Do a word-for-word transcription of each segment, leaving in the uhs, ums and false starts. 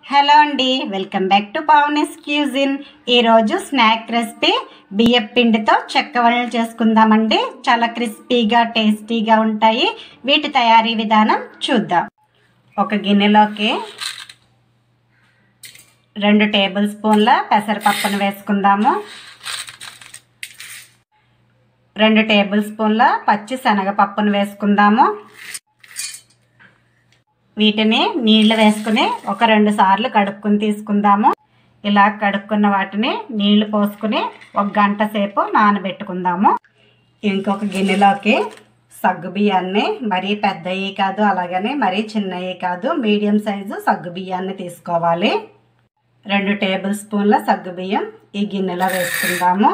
Hello అండి, welcome back to Pavani's cuisine. ఈరోజు snack recipe బియ్యం పిండితో చెక్కవడలు చేసుకుందామండి. చాలా క్రిస్పీగా టేస్టీగా ఉంటాయి. వీటి తయారీ విధానం చూద్దాం. ఒక గిన్నెలోకి రెండు టేబుల్ స్పూన్ల పెసరపప్పును వేసుకుందాము. రెండు టేబుల్ స్పూన్ల పచ్చి శనగపప్పును వేసుకుందాము. వీటిని నీళ్లు వేసుకుని ఒక రెండు సార్లు కడుక్కుని తీసుకుందాము. ఇలా కడుక్కున్న వాటిని నీళ్లు పోసుకుని ఒక గంట సేపు నానబెట్టుకుందాము. ఇంకొక గిన్నెలోకి సగ్గు బియ్యాన్ని, మరీ పెద్దవి కాదు అలాగని మరీ చిన్నవి కాదు, మీడియం సైజు సగ్గు బియ్యాన్ని తీసుకోవాలి. రెండు టేబుల్ స్పూన్ల సగ్గు బియ్యం ఈ గిన్నెలో వేసుకుందాము.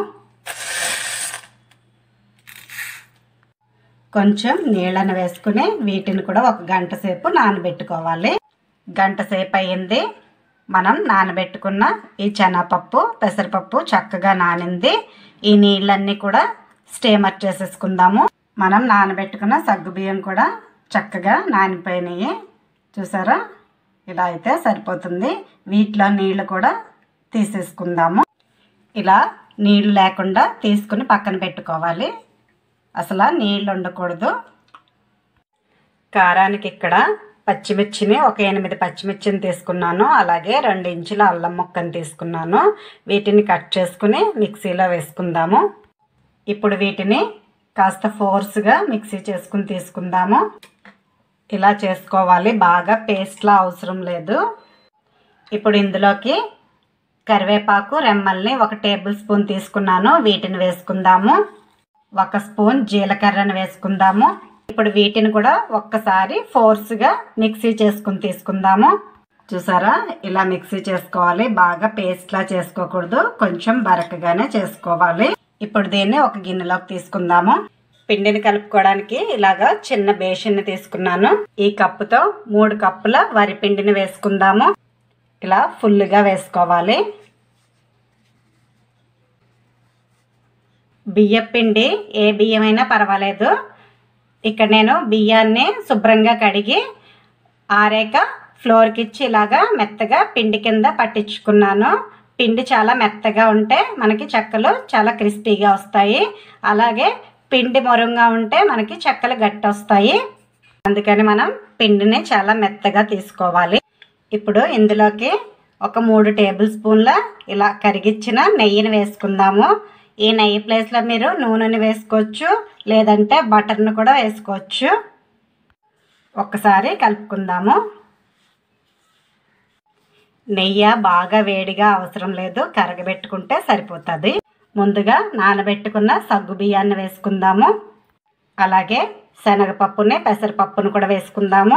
కొంచెం నీళ్ళను వేసుకుని వీటిని కూడా ఒక గంట సేపు నానబెట్టుకోవాలి. గంట సేపు అయ్యింది. మనం నానబెట్టుకున్న ఈ శనగపప్పు పెసరపప్పు చక్కగా నానింది. ఈ నీళ్ళన్నీ కూడా స్టీమర్ చేసేసుకుందాము. మనం నానబెట్టుకున్న సగ్గుబియ్యం కూడా చక్కగా నానిపోయినాయి. చూసారా, ఇలా అయితే సరిపోతుంది. వీటిలో నీళ్ళు కూడా తీసేసుకుందాము. ఇలా నీళ్ళు లేకుండా తీసుకుని పక్కన పెట్టుకోవాలి. అసలు నీళ్ళు ఉండకూడదు. కారానికి ఇక్కడ పచ్చిమిర్చిని ఒక ఎనిమిది పచ్చిమిర్చిని తీసుకున్నాను. అలాగే రెండు ఇంచుల అల్లం ముక్కను తీసుకున్నాను. వీటిని కట్ చేసుకుని మిక్సీలో వేసుకుందాము. ఇప్పుడు వీటిని కాస్త ఫోర్స్గా మిక్సీ చేసుకుని తీసుకుందాము. ఇలా చేసుకోవాలి, బాగా పేస్ట్లా అవసరం లేదు. ఇప్పుడు ఇందులోకి కరివేపాకు రెమ్మల్ని ఒక టేబుల్ స్పూన్ తీసుకున్నాను. వీటిని వేసుకుందాము. ఒక స్పూన్ జీలకర్రను వేసుకుందాము. ఇప్పుడు వీటిని కూడా ఒక్కసారి ఫోర్స్గా మిక్సీ చేసుకుని తీసుకుందాము. చూసారా, ఇలా మిక్సీ చేసుకోవాలి. బాగా పేస్ట్లా చేసుకోకూడదు, కొంచెం బరకగానే చేసుకోవాలి. ఇప్పుడు దీన్ని ఒక గిన్నెలోకి తీసుకుందాము. పిండిని కలుపుకోవడానికి ఇలాగా చిన్న బేషన్ని తీసుకున్నాను. ఈ కప్పుతో మూడు కప్పుల వరి పిండిని వేసుకుందాము. ఇలా ఫుల్గా వేసుకోవాలి. బియ్యం పిండి ఏ బియ్యమైనా పర్వాలేదు. ఇక్కడ నేను బియ్యాన్ని శుభ్రంగా కడిగి ఆరేక ఫ్లోర్కి ఇచ్చి ఇలాగా మెత్తగా పిండి కింద పట్టించుకున్నాను. పిండి చాలా మెత్తగా ఉంటే మనకి చెక్కలు చాలా క్రిస్పీగా వస్తాయి. అలాగే పిండి మొరంగా ఉంటే మనకి చెక్కలు గట్టి వస్తాయి. అందుకని మనం పిండిని చాలా మెత్తగా తీసుకోవాలి. ఇప్పుడు ఇందులోకి ఒక మూడు టేబుల్ స్పూన్ల ఇలా కరిగిచ్చిన నెయ్యిని వేసుకుందాము. ఈ నెయ్యి ప్లేస్లో మీరు నూనెని వేసుకోవచ్చు, లేదంటే బటర్ను కూడా వేసుకోవచ్చు. ఒక్కసారి కలుపుకుందాము. నెయ్యి బాగా వేడిగా అవసరం లేదు, కరగబెట్టుకుంటే సరిపోతుంది. ముందుగా నానబెట్టుకున్న సగ్గు బియ్యాన్ని వేసుకుందాము. అలాగే శనగపప్పుని పెసరపప్పును కూడా వేసుకుందాము.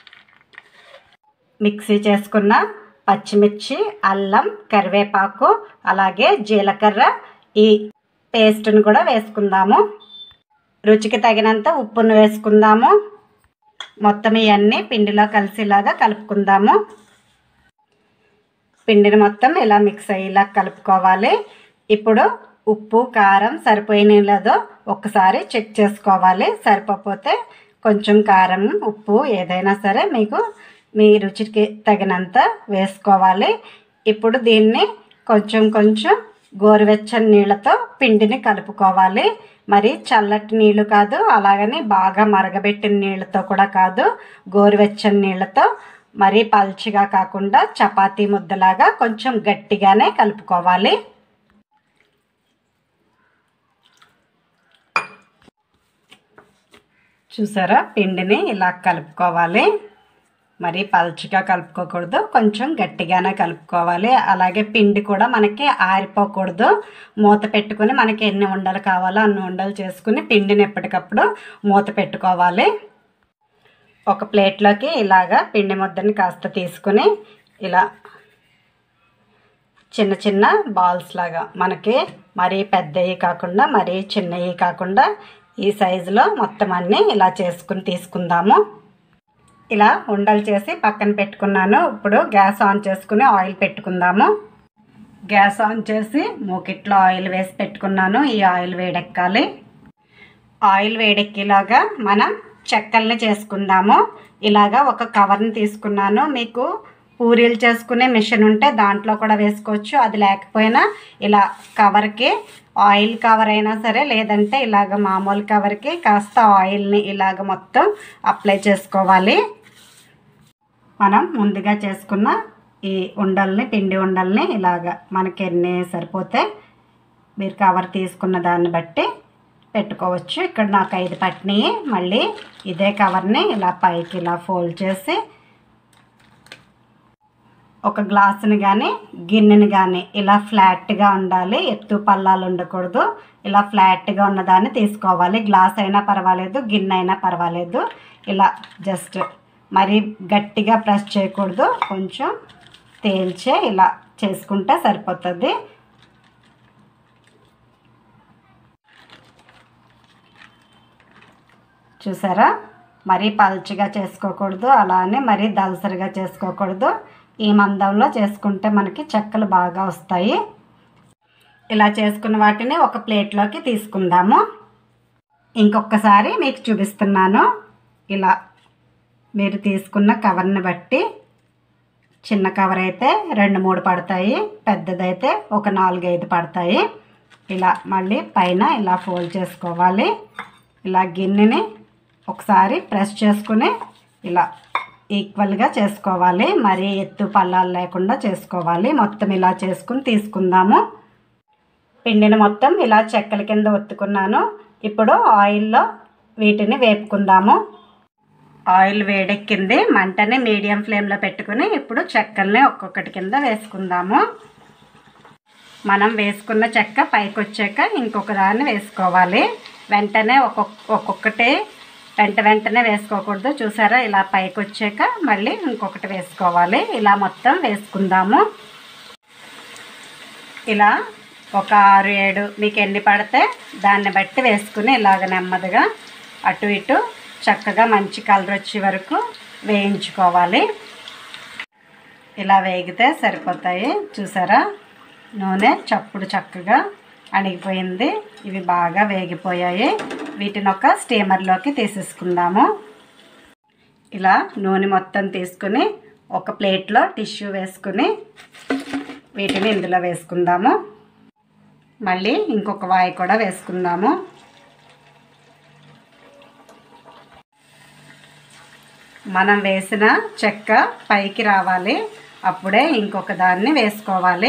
మిక్సీ చేసుకున్న పచ్చిమిర్చి, అల్లం, కరివేపాకు అలాగే జీలకర్ర ఈ పేస్ట్ను కూడా వేసుకుందాము. రుచికి తగినంత ఉప్పును వేసుకుందాము. మొత్తం ఇవన్నీ పిండిలో కలిసేలాగా కలుపుకుందాము. పిండిని మొత్తం ఇలా మిక్స్ అయ్యేలా కలుపుకోవాలి. ఇప్పుడు ఉప్పు కారం సరిపోయిన లేదో ఒక్కసారి చెక్ చేసుకోవాలి. సరిపోతే కొంచెం కారం ఉప్పు ఏదైనా సరే మీకు మీ రుచికి తగినంత వేసుకోవాలి. ఇప్పుడు దీన్ని కొంచెం కొంచెం గోరువెచ్చని నీళ్ళతో పిండిని కలుపుకోవాలి. మరి చల్లటి నీళ్ళు కాదు, అలాగని బాగా మరగబెట్టిన నీళ్ళతో కూడా కాదు, గోరువెచ్చని నీళ్ళతో మరీ పల్చగా కాకుండా చపాతీ ముద్దలాగా కొంచెం గట్టిగానే కలుపుకోవాలి. చూసారా, పిండిని ఇలా కలుపుకోవాలి. మరి పల్చగా కలుపుకోకూడదు, కొంచెం గట్టిగానే కలుపుకోవాలి. అలాగే పిండి కూడా మనకి ఆరిపోకూడదు. మూత పెట్టుకుని మనకి ఎన్ని ఉండలు కావాలో అన్ని ఉండలు చేసుకుని పిండిని ఎప్పటికప్పుడు మూత పెట్టుకోవాలి. ఒక ప్లేట్లోకి ఇలాగా పిండి ముద్దని కాస్త తీసుకుని ఇలా చిన్న చిన్న బాల్స్ లాగా, మనకి మరీ పెద్దవి కాకుండా మరీ చిన్నవి కాకుండా ఈ సైజులో మొత్తం అన్నీ ఇలా చేసుకుని తీసుకుందాము. ఇలా ఉండలు చేసి పక్కన పెట్టుకున్నాను. ఇప్పుడు గ్యాస్ ఆన్ చేసుకుని ఆయిల్ పెట్టుకుందాము. గ్యాస్ ఆన్ చేసి మూకిట్లో ఆయిల్ వేసి పెట్టుకున్నాను. ఈ ఆయిల్ వేడెక్కాలి. ఆయిల్ వేడెక్కేలాగా మనం చెక్కల్ని చేసుకుందాము. ఇలాగా ఒక కవర్ని తీసుకున్నాను. మీకు పూరీలు చేసుకునే మిషన్ ఉంటే దాంట్లో కూడా వేసుకోవచ్చు. అది లేకపోయినా ఇలా కవర్కి ఆయిల్ కవర్ అయినా సరే, లేదంటే ఇలాగ మామూలు కవర్కి కాస్త ఆయిల్ని ఇలాగ మొత్తం అప్లై చేసుకోవాలి. మనం ముందుగా చేసుకున్న ఈ ఉండల్ని, పిండి ఉండల్ని ఇలాగ మనకి ఎన్ని సరిపోతే మీరు కవర్ తీసుకున్న దాన్ని బట్టి పెట్టుకోవచ్చు. ఇక్కడ నాకు ఐదు పట్టినాయి. మళ్ళీ ఇదే కవర్ని ఇలా పైకి ఇలా ఫోల్డ్ చేసి ఒక గ్లాసుని కానీ గిన్నెని కానీ ఇలా ఫ్లాట్గా ఉండాలి, ఎత్తు పల్లాలు ఉండకూడదు. ఇలా ఫ్లాట్గా ఉన్నదాన్ని తీసుకోవాలి. గ్లాస్ అయినా పర్వాలేదు, గిన్నె అయినా పర్వాలేదు. ఇలా జస్ట్ మరీ గట్టిగా ప్రెస్ చేయకూడదు, కొంచెం తేల్చే ఇలా చేసుకుంటే సరిపోతుంది. చూసారా, మరీ పల్చగా చేసుకోకూడదు, అలానే మరీ దలసరిగా చేసుకోకూడదు. ఈ మందంలో చేసుకుంటే మనకి చెక్కలు బాగా వస్తాయి. ఇలా చేసుకున్న వాటిని ఒక ప్లేట్లోకి తీసుకుందాము. ఇంకొకసారి మీకు చూపిస్తున్నాను. ఇలా మీరు తీసుకున్న కవర్ని బట్టి చిన్న కవర్ అయితే రెండు మూడు పడతాయి, పెద్దదైతే ఒక నాలుగైదు పడతాయి. ఇలా మళ్ళీ పైన ఇలా ఫోల్డ్ చేసుకోవాలి. ఇలా గిన్నెని ఒకసారి ప్రెస్ చేసుకుని ఇలా ఈక్వల్గా చేసుకోవాలి. మరీ ఎత్తు పల్లాలు లేకుండా చేసుకోవాలి. మొత్తం ఇలా చేసుకుని తీసుకుందాము. పిండిని మొత్తం ఇలా చెక్కల కింద ఒత్తుకున్నాను. ఇప్పుడు ఆయిల్లో వీటిని వేపుకుందాము. ఆయిల్ వేడెక్కింది. మంటని మీడియం ఫ్లేమ్లో పెట్టుకుని ఇప్పుడు చెక్కల్ని ఒక్కొక్కటి కింద వేసుకుందాము. మనం వేసుకున్న చెక్క పైకి వచ్చాక ఇంకొక దాన్ని వేసుకోవాలి. వెంటనే ఒక్కొక్క ఒక్కొక్కటి వెంట వెంటనే వేసుకోకూడదు. చూసారా, ఇలా పైకి వచ్చాక మళ్ళీ ఇంకొకటి వేసుకోవాలి. ఇలా మొత్తం వేసుకుందాము. ఇలా ఒక ఆరు ఏడు మీకు ఎన్ని పడితే దాన్ని బట్టి వేసుకుని ఇలాగ నెమ్మదిగా అటు ఇటు చక్కగా మంచి కలర్ వచ్చే వరకు వేయించుకోవాలి. ఇలా వేగితే సరిపోతాయి. చూసారా, నూనె చప్పుడు చక్కగా అణిగిపోయింది. ఇవి బాగా వేగిపోయాయి. వీటిని ఒక స్టీమర్లోకి తీసేసుకుందాము. ఇలా నూనె మొత్తం తీసుకుని ఒక ప్లేట్లో టిష్యూ వేసుకుని వీటిని ఇందులో వేసుకుందాము. మళ్ళీ ఇంకొక వాయి కూడా వేసుకుందాము. మనం వేసిన చెక్క పైకి రావాలి, అప్పుడే ఇంకొక దాన్ని వేసుకోవాలి.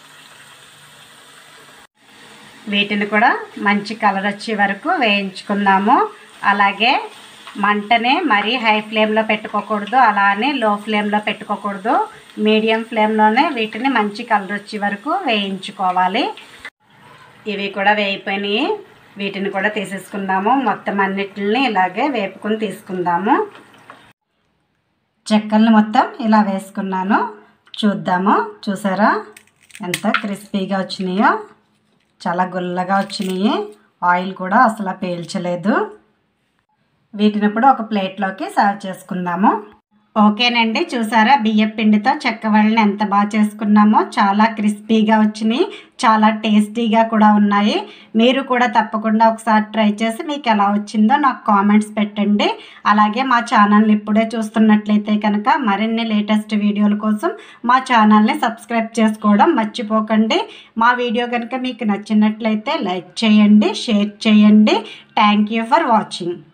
వీటిని కూడా మంచి కలర్ వచ్చే వరకు వేయించుకుందాము. అలాగే మంటని మరీ హై ఫ్లేమ్లో పెట్టుకోకూడదు, అలానే లో ఫ్లేమ్లో పెట్టుకోకూడదు. మీడియం ఫ్లేమ్లోనే వీటిని మంచి కలర్ వచ్చే వరకు వేయించుకోవాలి. ఇవి కూడా వేయిపోయినాయి. వీటిని కూడా తీసేసుకుందాము. మొత్తం అన్నిటిని ఇలాగే వేపుకొని తీసుకుందాము. చెక్కల్ని మొత్తం ఇలా వేసుకున్నాను. చూద్దాము. చూసారా ఎంత క్రిస్పీగా వచ్చినాయో, చాలా గుల్లగా వచ్చినాయి. ఆయిల్ కూడా అసలు పీల్చలేదు. వీటిని ఇప్పుడు ఒక ప్లేట్లోకి సర్వ్ చేసుకుందాము. ఓకేనండి, చూసారా బియ్యం పిండితో చెక్కవళ్ళని ఎంత బాగా చేసుకున్నామో. చాలా క్రిస్పీగా వచ్చినాయి, చాలా టేస్టీగా కూడా ఉన్నాయి. మీరు కూడా తప్పకుండా ఒకసారి ట్రై చేసి మీకు ఎలా వచ్చిందో నాకు కామెంట్స్ పెట్టండి. అలాగే మా ఛానల్ని ఇప్పుడే చూస్తున్నట్లయితే కనుక మరిన్ని లేటెస్ట్ వీడియోల కోసం మా ఛానల్ని సబ్స్క్రైబ్ చేసుకోవడం మర్చిపోకండి. మా వీడియో కనుక మీకు నచ్చినట్లయితే లైక్ చేయండి, షేర్ చేయండి. Thank you for watching.